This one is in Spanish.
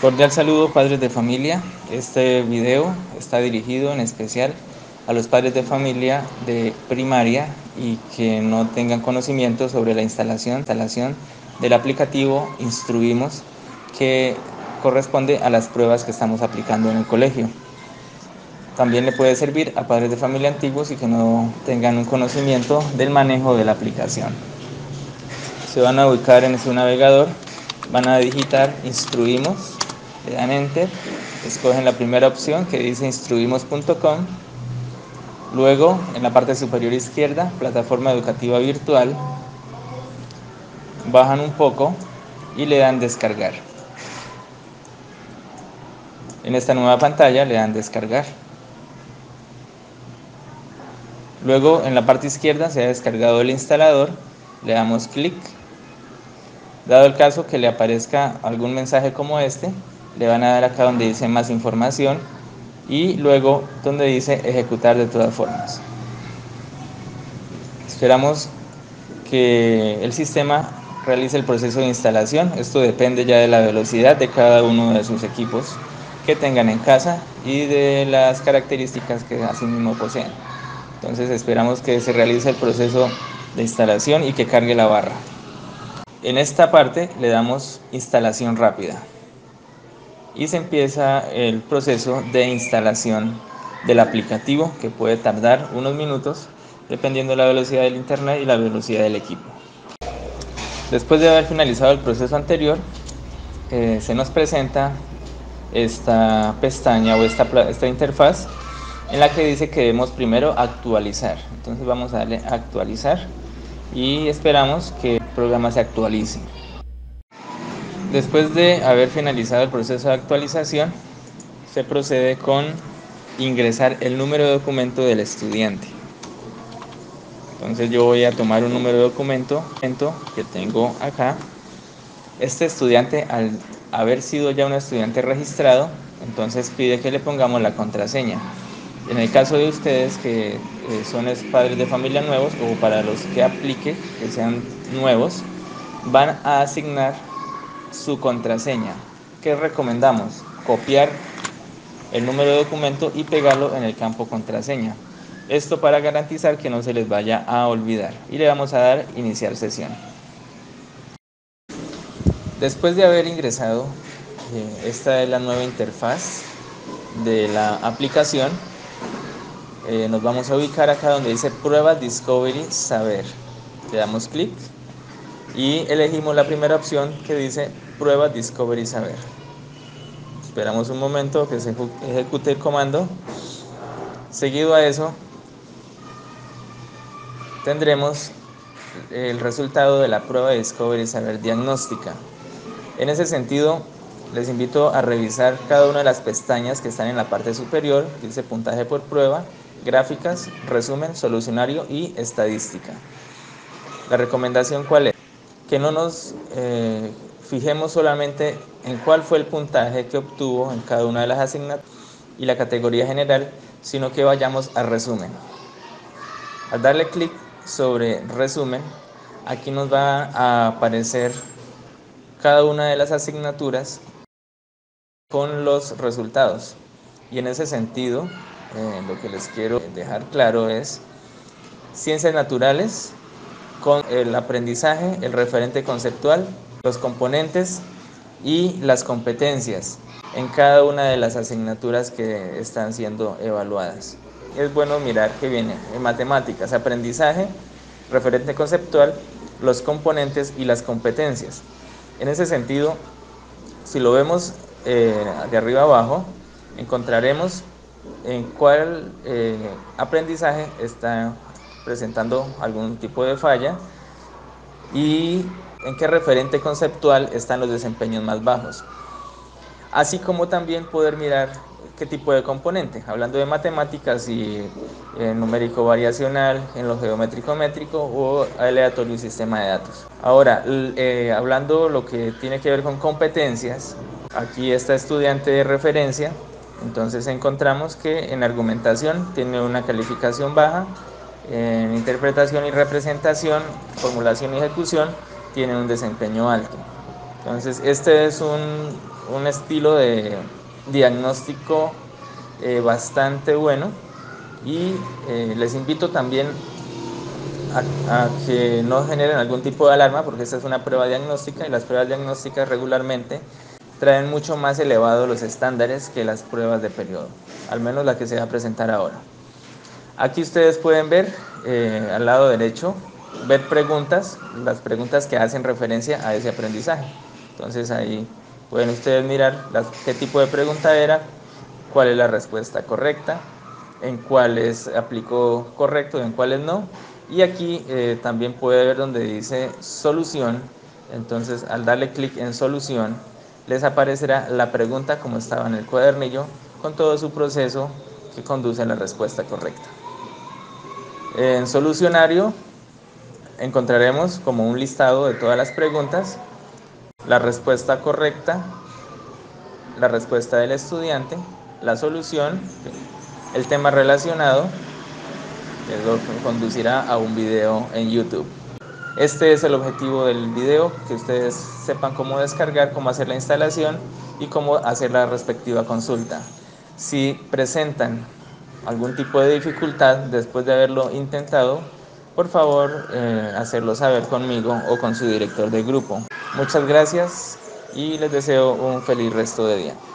Cordial saludo, padres de familia. Este video está dirigido en especial a los padres de familia de primaria y que no tengan conocimiento sobre la instalación del aplicativo Instruimos, que corresponde a las pruebas que estamos aplicando en el colegio. También le puede servir a padres de familia antiguos y que no tengan un conocimiento del manejo de la aplicación. Se van a ubicar en su navegador, van a digitar Instruimos, le dan Enter, escogen la primera opción que dice instruimos.com, luego en la parte superior izquierda, plataforma educativa virtual, bajan un poco y le dan descargar. En esta nueva pantalla le dan descargar. Luego en la parte izquierda se ha descargado el instalador, le damos clic. Dado el caso que le aparezca algún mensaje como este, le van a dar acá donde dice más información y luego donde dice ejecutar de todas formas. Esperamos que el sistema realice el proceso de instalación. Esto depende ya de la velocidad de cada uno de sus equipos que tengan en casa y de las características que asimismo poseen. Entonces esperamos que se realice el proceso de instalación y que cargue la barra. En esta parte le damos instalación rápida y se empieza el proceso de instalación del aplicativo, que puede tardar unos minutos dependiendo de la velocidad del internet y la velocidad del equipo. Después de haber finalizado el proceso anterior, se nos presenta esta pestaña o esta interfaz en la que dice que debemos primero actualizar. Entonces vamos a darle a actualizar y esperamos que el programa se actualice. Después de haber finalizado el proceso de actualización, se procede con ingresar el número de documento del estudiante. Entonces yo voy a tomar un número de documento que tengo acá. Este estudiante, al haber sido ya un estudiante registrado, entonces pide que le pongamos la contraseña. En el caso de ustedes que son padres de familia nuevos, o para los que aplique, que sean nuevos, van a asignar su contraseña. ¿Qué recomendamos? Copiar el número de documento y pegarlo en el campo contraseña. Esto para garantizar que no se les vaya a olvidar. Y le vamos a dar iniciar sesión. Después de haber ingresado, esta es la nueva interfaz de la aplicación. Nos vamos a ubicar acá donde dice prueba Discovery Saber. Le damos clic y elegimos la primera opción que dice prueba Discovery Saber. Esperamos un momento que se ejecute el comando. Seguido a eso, tendremos el resultado de la prueba de Discovery Saber diagnóstica. En ese sentido, les invito a revisar cada una de las pestañas que están en la parte superior, que dice puntaje por prueba, gráficas, resumen, solucionario y estadística. La recomendación, ¿cuál es? Que no nos fijemos solamente en cuál fue el puntaje que obtuvo en cada una de las asignaturas y la categoría general, sino que vayamos a resumen. Al darle clic sobre resumen, aquí nos va a aparecer cada una de las asignaturas con los resultados. Y en ese sentido, lo que les quiero dejar claro es ciencias naturales con el aprendizaje, el referente conceptual, los componentes y las competencias en cada una de las asignaturas que están siendo evaluadas. Es bueno mirar que viene en matemáticas, aprendizaje, referente conceptual, los componentes y las competencias. En ese sentido, si lo vemos de arriba abajo, encontraremos en cuál aprendizaje está presentando algún tipo de falla y en qué referente conceptual están los desempeños más bajos. Así como también poder mirar qué tipo de componente, hablando de matemáticas y numérico variacional, en lo geométrico métrico o aleatorio y sistema de datos. Ahora, hablando lo que tiene que ver con competencias, aquí está estudiante de referencia, entonces encontramos que en argumentación tiene una calificación baja, en interpretación y representación, formulación y ejecución tiene un desempeño alto. Entonces este es un un estilo de diagnóstico bastante bueno, y les invito también a que no generen algún tipo de alarma, porque esta es una prueba diagnóstica y las pruebas diagnósticas regularmente traen mucho más elevados los estándares que las pruebas de periodo, al menos la que se va a presentar ahora. Aquí ustedes pueden ver al lado derecho, ver preguntas, las preguntas que hacen referencia a ese aprendizaje. Entonces ahí pueden ustedes mirar qué tipo de pregunta era, cuál es la respuesta correcta, en cuáles aplicó correcto y en cuáles no. Y aquí también puede ver donde dice solución. Entonces al darle clic en solución les aparecerá la pregunta como estaba en el cuadernillo, con todo su proceso que conduce a la respuesta correcta. En solucionario encontraremos como un listado de todas las preguntas, la respuesta correcta, la respuesta del estudiante, la solución, el tema relacionado, que lo conducirá a un video en YouTube. Este es el objetivo del video, que ustedes sepan cómo descargar, cómo hacer la instalación y cómo hacer la respectiva consulta. Si presentan algún tipo de dificultad después de haberlo intentado, por favor hacerlo saber conmigo o con su director de grupo. Muchas gracias y les deseo un feliz resto de día.